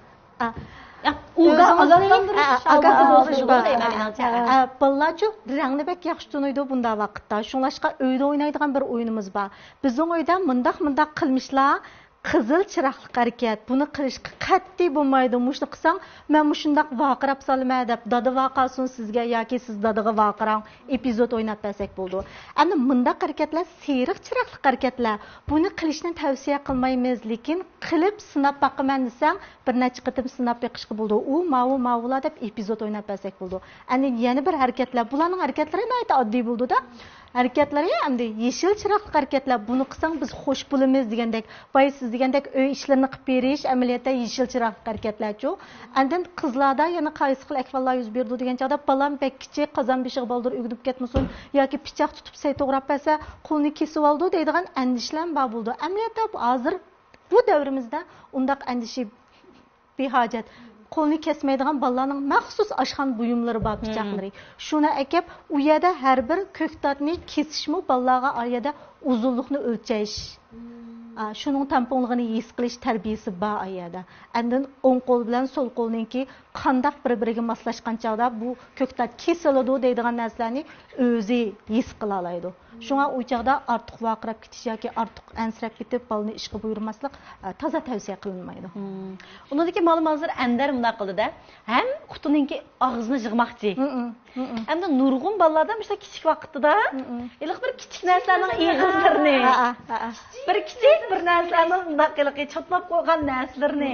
Balachu rangni bek yaxshi tunuydi bunda vaqtda. Shunlashqa uyda o'ynaydigan bir o'yinimiz bor. Bizning uyda mundaq-mundaq qilmishlar qizil chiroqli harakat. Buni qilishga qat'iy bo'lmaydi. Mushni qilsang, men mushundaq vaqirab solma deb dada vaqasin sizga yoki siz dadaga vaqirang epizod o'ynab bersak bo'ldi. Endi mundaq harakatlar seriq chiroqli harakatlar. Buni qilishni tavsiya qilmaymiz, lekin qilib sinab boqaman desang, bir necha qitim sinab beqishga bo'ldi. U mavu mavlar deb epizod o'ynab bersak bo'ldi. Endi yana bir harakatlar, bularning harakatlari nihoyat oddiy bo'ldi-da. Harakatlari hamda yeshil chiroqli harakatlar. Buni qilsang biz xush bo'lamiz degandek, boy siz degandek uy ishlarini qilib berish, amaliyotda yeshil chiroqli harakatlar-chu. Andan qizlarda yana qaysi xil ahvollar yuz berdi degan chog'da balam bek kichik qozon beshig boldir o'gdib ketmasin yoki pichoq tutib say to'g'rab bersa, qo'lni kesib oldi deydigan andishlar bor bo'ldi. Amaliyotda hozir bu davrimizda undaq andishi behojat. Qo'lni kesmaydigan bolalarning maxsus oshxona buyumlari bor pichoqlari. Shuni akab u yerda har bir ko'ktatni kesishmi bolalarga oyada uzunlikni o'lchash. Shuning tamponligini his qilish tarbiyasi bor oyada. Andan o'ng qo'l bilan so'l qo'lninki qandoq bir-biriga moslashgan chog'da bu ko'ktat kesiladi deydigan narsalarni o'zi his qila oladi. Shunga u chog'da ortiq vaqirab ketish yoki ortiq ansirab ketib bolani ishga buyurmaslik toza tavsiya qilinmaydi. Uniki ma'lum hozir Andar bunday qildi-da, ham qutininki og'zini yig'moqchi. Hamda nurg'un bolalarda o'sha kichik vaqtida iliq bir kichik narsalarning eg'izlarini, bir kichik bir narsalarning bunday qilib chotlab qo'ygan narsalarni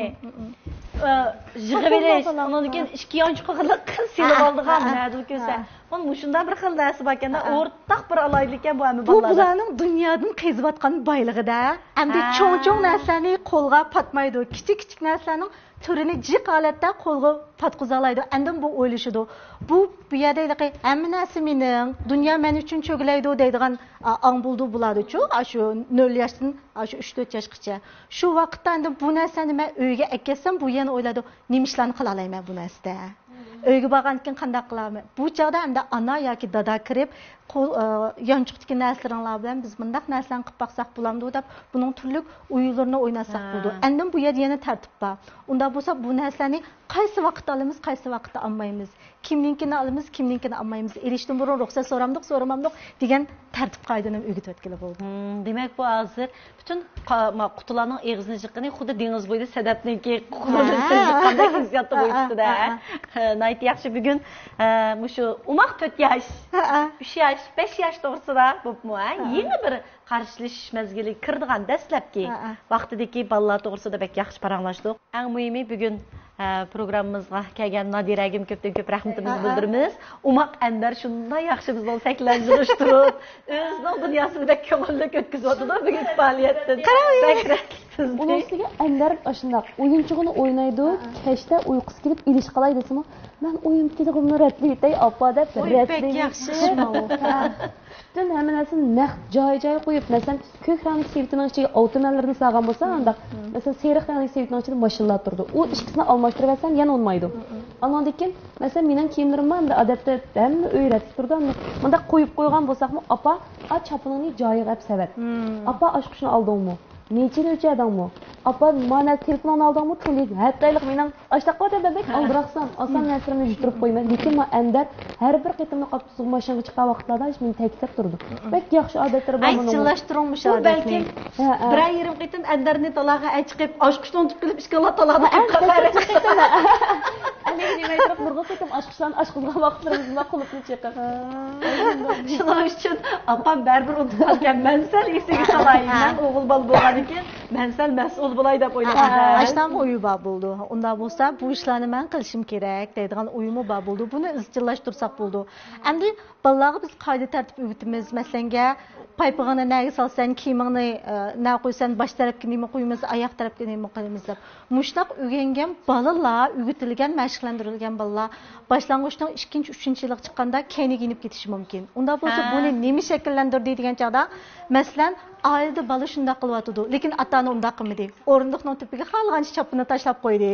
yig'ib berish, undan keyin ikki yonchiqliq silib oldigan narsa ko'rsa, uni mushunda bir xil narsa bor ekanda, o'rtaq bir alaylik ekan bu hamma bolalar. Bu bularning dunyodan qeziyotgan boylig'ida, hamda cho'ng-cho'ng narsalarni qo'lga patmaydi, kichik-kichik narsalarning turini jiq holatda qo'lga patqiza oladi. Andan bu o'ylashidi. Bu bu yerda hamma narsa mening, dunyo men uchun cho'glaydi deydigan ang bo'ldi bo'ladi-chu, shu nol yoshdan shu uch to'rt yoshgacha. Shu vaqtda endi bu narsani men uyga akasam, bu yana o'yladi, nima ishlarni qila olaman bu narsada. Uyga borgan keyin qanday qilaman? Bu chog'da hamda ana yoki dada kirib, yonchiqdagi narsalar bilan biz bundaq narsalarni qilib baqsaq bo'lamdi deb, buning turli o'yinlarini o'ynasak bo'ldi. Endi bu yerda yana tartib bor. Unda bo'lsa bu narsalarni qaysi vaqtda olamiz, qaysi vaqtda olmaymiz. Kimninkini olamiz, kimninkini olmaymiz. Erishdan burun ruxsat so'ramdik, so'ramamdik degan tartib qoidani o'rgatib o'tgan bo'ldi. Demak, bu hozir butun qutilarning eg'izini chiqqani xuddi dengiz bo'yida sadabniki qanday hissiyotda bo'libdi-da. Nayt yaxshi bugun mushu umoq to'rt yosh, uch yosh, besh yosh to'g'risida bo'pmi? Yangi bir qarshilish mezgili kirdigan dastlabki vaqtidagi bolalar to'g'risida bek yaxshi paranglashdik. Eng muhimi bugun programmamizga kelgan Nodiragim ko'pdan ko'p rahmatimizni bildiramiz. Umoq Andar shunday yaxshi bizni saklantirib, o'zining dunyosida ko'ngilli o'tkazadi bugun faoliyatdan. Uning ustiga Andar shundoq o'yinchig'ini o'ynaydi, kechda uyqusi kelib ilish qilay desam, men o'yin bitig'imni ratlaytay, oppa deb ratlaydi. Yaxshi. Dün hamma narsani naqd joy-joy qo'yib, masalan, ko'k rangli sevitining ichiga avtomobillarni sag'an bo'lsa, unda masalan, seriq rangli sevitining ichida mashinalar turdi. U ikkisini almashtirib olsam, yana olmaydi. Andan keyin, masalan, mening kiyimlarim bor, unda odatda hamma o'yratib turdi. Bunda qo'yib qo'ygan bo'lsaqmi, opa, a chapiningni joyiga olib savat. Opa, oshqushni oldingmi? Necha o'chadingmi? Opa, mana telefonni oldingmi? Tunlik hattaylik mening ashtaqqa debek aldiraqsan, oson narsalarni yuturib qo'yman. Lekin men Andar har bir qitimni qopsiz mashinaga chiqqan vaqtlarda hech meni ta'kidlab turdi. Bak yaxshi odatlari bor buni. Aytchillashtirmoq odatni. Bir yarim qitim Andarni talaga chiqib, oshqushni unutib kelib, ishga talaga chiqib Ana nima aytib, nurg'a qitim oshqushlarni oshqizgan vaqtlarimizda qulupni chiqib. Shuning uchun opam baribir unutib qolgan. Men sal esiga solayman, o'g'il bola bo'lgan ekan, Men sal mas'ul bo'lay deb o'yladim. Ashtam o'yi bor bo'ldi. Unda bo'lsa, bu ishlarni men qilishim kerak deydigan o'yim bor bo'ldi. Buni izchillashtirsak bo'ldi. Endi bolalarga biz qoida tartib o'rgatamiz. Masalanga paypog'ini naga solsan, kiyimingni na qo'ysan, bosh tarafga nima qo'yamiz, oyoq tarafga nima qo'yamiz deb. Mushtaq o'rgangan bolalar, o'rgatilgan, mashqlantirilgan bolalar boshlang'ichdan ikkinchi, uchinchi yilga chiqqanda keyniga inib ketishi mumkin. Unda bo'lsa, buni nima shakllantirdi degan chog'da, masalan, oilada bola shunday qilyotdi, lekin ota-ona unda qilmadi. O'rindiqning tepiga xalgancha chapini tashlab qo'ydi.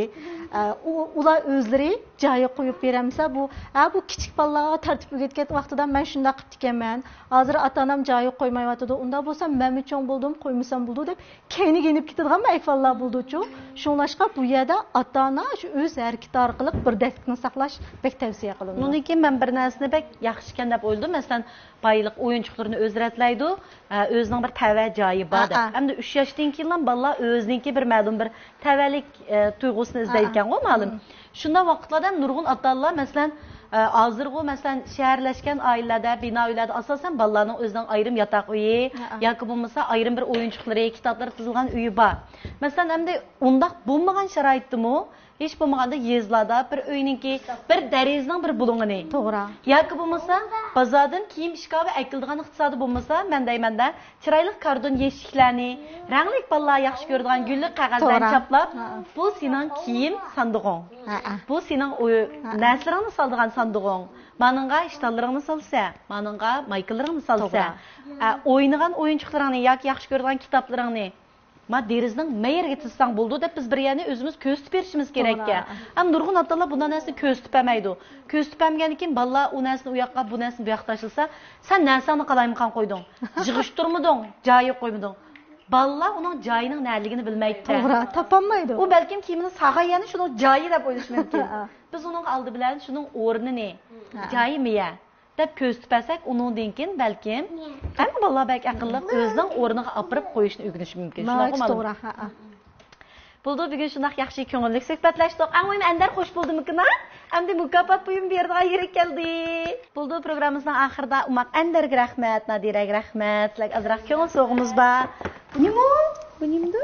Ular o'zlari joyi qo'yib beramsa, bu ha bu kichik bolalarga tartib o'rgatgan vaqtida men shunday qilib ekanman. Hozir ota-onam joyi qo'ymayotdi. Unda bo'lsa, men cho'ng bo'ldim, qo'ymasam bo'ldi deb keyniga inib ketadigan mayfallar bo'ldi-chu. Shunlashqa bu yerda ota-ona shu o'z harakati orqali bir dastikni saqlash bek tavsiya qilindi. Bundan keyin men bir narsani bek yaxshi ekan deb o'yladim. Masalan, bayliq o'yinchiqlarini o'zratlaydi, o'zining bir tava joyi bor. Hamda uch yoshdan keyin bolalar o'ziniki bir ma'lum bir tavallik tuyg'usini izlaydigan-ku, ma'lum. Shunda vaqtlarda nurg'un ota-onalar masalan hozirgi masalan shaharlashgan oilalarda, bino uylarda asosan bolalarning o'zining ayrim yotoq uyi yoki bo'lmasa ayrim bir o'yinchiqlari, kitoblar tizilgan uyi bor. Masalan, hamda undaq bo'lmagan sharoitdimi, hech bo'lmaganda yezlarda bir uyninki bir darizning bir bulung'ini. To'g'ri. Yoki bo'lmasa bozordan kiyim ishkobi aytiladigan iqtisodi bo'lmasa, men daymanda chiroyli kardon yeshiklarni, rangli bolalar yaxshi ko'radigan gulli qog'ozdan chaplab, bu sening kiyim sandig'ing. Bu sening narsalarni soladigan sandig'ing. Maningga ishtonlaringni solsa, maningga maykallaringni solsa, o'ynagan o'yinchiqlaringni yoki yaxshi ko'radigan kitoblaringni ma derizning mayerga tizsang bo'ldi deb biz bir yana o'zimiz ko'z tutib berishimiz kerak ekan. Ham nurg'un otalar bunday narsani ko'z tutmaydi. Ko'z tutmagan ekan bolalar u narsani u yoqqa, bu narsani bu yoqqa tashilsa, sen narsani qalaymiqan qo'yding. Jig'ishtirmading, joyi qo'ymading. Bolalar uning joyining nərligini bilmaydi. To'g'ri, topolmaydi. U balkim kiyimini sag'aygani shuning joyi deb o'ylash mumkin. Biz uning oldi bilan shuning o'rnini, joyi miya deb ko'z tutmasak, uningdan keyin balkim hamma bolalar bak aqlli o'zining o'rniga olib qo'yishni o'rganishi mumkin. Shunday to'g'ri, ha. Bo'ldi, bugun shunday yaxshi ko'ngilli suhbatlashdik. Amoyim Andar xush bo'ldimmi? Endi mukofot buyum berdigan yeri keldi. Bo'ldi, programmamizning oxirida umaq Andarga rahmat, Nadiraga rahmat. Sizlarga azroq ko'ngil so'g'imiz bor. Bunimi? Bunimdi?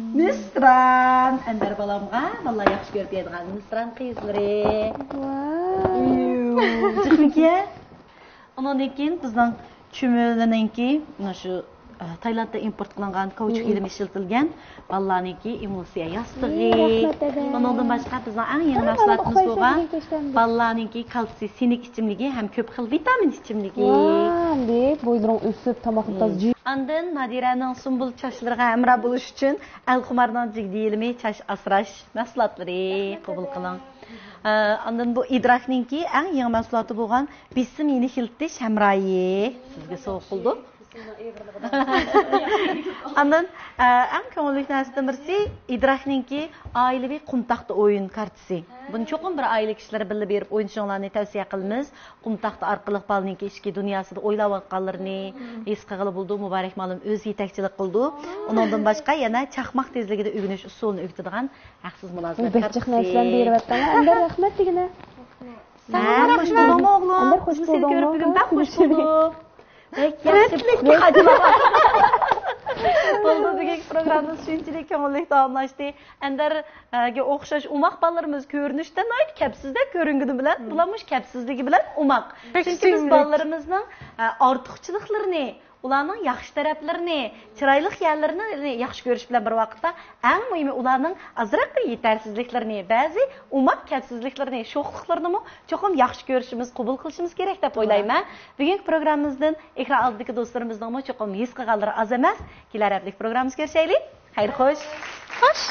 Misran. Andar balamga, vallahi yaxshi ko'rib yedigan Misran qizlari. Vau. Chiqmiga? Ondan keyin bizning chumulaninki, mana shu Taylandda import qilingan kauchuk ilmi ishlatilgan bolalarniki emulsiya yostig'i. Bundan boshqa bizning eng yangi mahsulotimiz bo'lgan bolalarniki kalsiy sinik ichimligi ham ko'p xil vitamin ichimligi. Deb bo'yinning o'sib tomoqni Andan Nadiraning sumbul chochlariga hamroh bo'lish uchun Al-Xumarning jigdi ilmi choch asrash mahsulotlari qabul qiling. Andan bu idrakninki eng yangi mahsuloti bo'lgan bisim yeni xiltish hamroyi sizga sovg'a qildik. Andan eng ko'ngilli narsadan birisi idrakninki oilaviy qumtaqda o'yin kartasi. Buni cho'qim bir oila kishilari birga berib o'ynashinglarni tavsiya qilamiz. Qumtaqda orqali bolaninki ichki dunyosida o'ylayotganlarini his qilib bo'ldi. Muborak ma'lum o'zi yetakchilik qildi. Undan boshqa yana chaqmoq tezligida o'rganish usulini o'rgatadigan haqsiz munosabat kartasi. Bechiq narsalarni berib atgan. Andar rahmat degina. Sen xush bo'lding o'g'lim. Andar xush bo'lding. Bugun xush bo'ldim. Retlikka hajilab. Bo'ldi, bugungi programmamiz shunchalik ko'ngilli davomlashdi. Andarga o'xshash umoq bolalarimiz ko'rinishdan noyt kapsizda ko'ringani bilan, bularmish kapsizligi bilan umoq. Chunki biz bolalarimizning ortiqchiliklarini, ularning yaxshi taraflarini, chiroyli yerlarini yaxshi ko'rish bilan bir vaqtda eng muhimi ularning azroq bir yetarsizliklarini, ba'zi umoq kapsizliklarini, sho'xliklarini cho'qim yaxshi ko'rishimiz, qabul qilishimiz kerak deb o'ylayman. Bugungi programmamizdan ekran oldidagi do'stlarimizning cho'qim his qilganlari az emas. Kelar haftalik programmamizga ko'rishaylik. Xayr xo'sh. Xo'sh.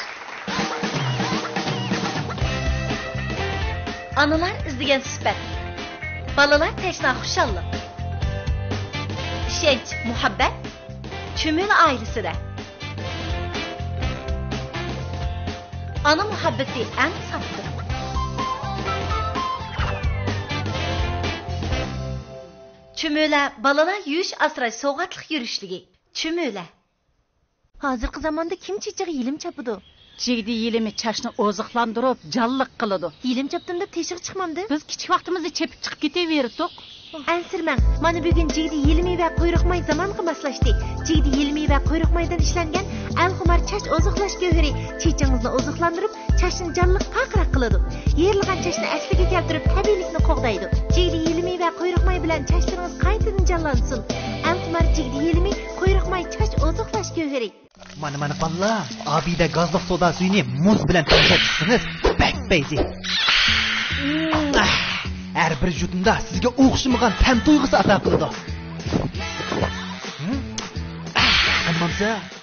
Analar izlagan sifat. Balalar tashna xushallik. Ishonch, muhabbat Chumul oilasida. Ana muhabbati eng safdir. Chumula balalar yuvish asrash sovg'atliq yurishligi. Chumula. Hozirgi zamonda kim chichig'i yilim chapidi? Jigdi yilimi chashni oziqlantirib, jalliq qiladi. Yilim chapdimda teshig chiqmamdi. Biz kichik vaqtimizda chepib chiqib ketaverdik. Ansirmang, mana bugun jigdi yilmi va quyruq may zamonga moslashdi. Jigdi yilmi va quyruq maydan ishlangan Al-Xumar chash oziqlash gavhari chechingizni oziqlantirib, chashni canlıq paqraq qiladi. Yerilgan chashni asliga keltirib, tabiiylikni qo'g'daydi. Jigli yelimi va quyruq may bilan chashlaringiz qaytadan canlansın. Al-Xumar jigli yelimi, quyruq may chash oziqlash gavhari. Mana mana balla, abida gazliq soda suyini muz bilan tanishtirsangiz, bakbayzi. Har bir yutumda sizga o'xshamagan ta'm tuyg'usi ato qiladi. Qanmamsa